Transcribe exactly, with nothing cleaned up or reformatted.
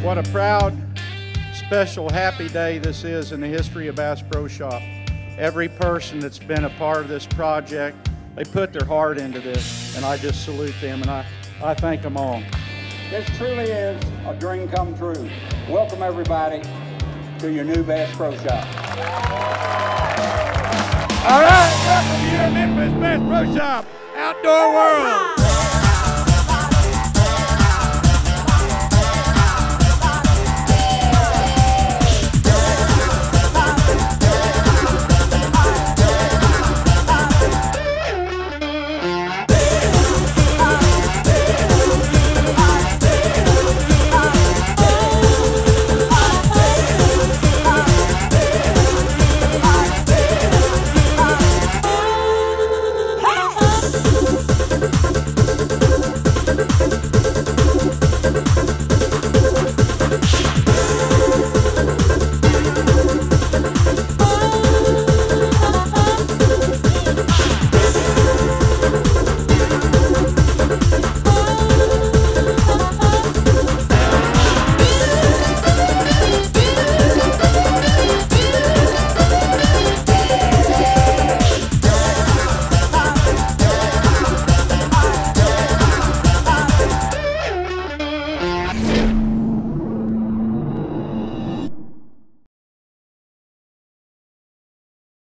What a proud, special, happy day this is in the history of Bass Pro Shop. Every person that's been a part of this project, they put their heart into this, and I just salute them, and I, I thank them all. This truly is a dream come true. Welcome everybody to your new Bass Pro Shop. All right, welcome to your Memphis Bass Pro Shop Outdoor World.